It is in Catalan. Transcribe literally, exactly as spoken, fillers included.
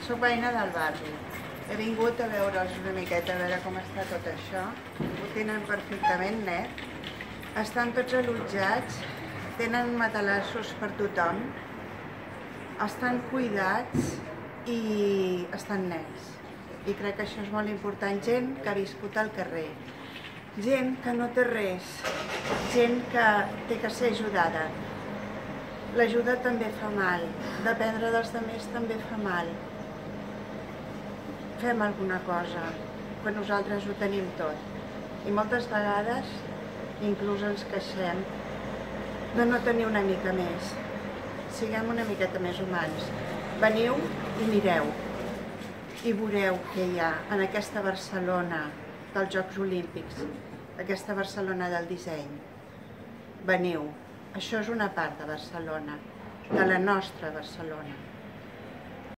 Soc veïna del barri. He vingut a veure'ls una miqueta, a veure com està tot això. Ho tenen perfectament net. Estan tots allotjats, tenen matalassos per tothom, estan cuidats i estan nets. I crec que això és molt important. Gent que ha viscut al carrer, gent que no té res, gent que té que ser ajudada. L'ajuda també fa mal, dependre dels altres també fa mal. Fem alguna cosa, quan nosaltres ho tenim tot. I moltes vegades inclús ens queixem de no tenir una mica més. Siguem una miqueta més humans. Veniu i mireu i veureu què hi ha en aquesta Barcelona dels Jocs Olímpics, aquesta Barcelona del disseny. Veniu, això és una part de Barcelona, de la nostra Barcelona.